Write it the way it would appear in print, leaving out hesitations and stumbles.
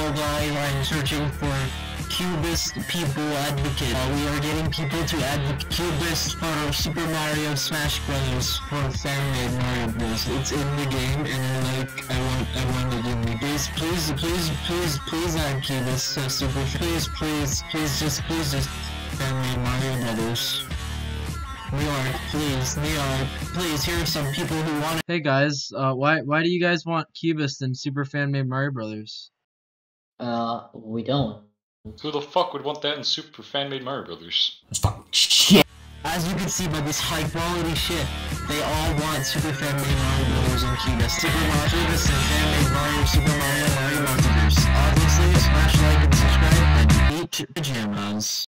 guys, I'm searching for CUBIST people advocate. We are getting people to advocate CUBIST for Super Mario Smash Bros. For fan-made Mario Bros. It's in the game, and like, I want it in the game. Please add CUBIST to Super. Please just fan-made Mario Brothers. New York, please, here are some people who want it. Hey guys, why do you guys want CUBIST and Super Fan-Made Mario Brothers? We don't. Who the fuck would want that in Super Fan-Made Mario Brothers? That's fucking shit. As you can see by this high quality shit, they all want Super Fan-Made Mario Brothers and CUBIST. Super Mario CUBIST and Fan-Made Mario, Super Mario, Mario Multiverse. Obviously, smash like and subscribe and eat pajamas.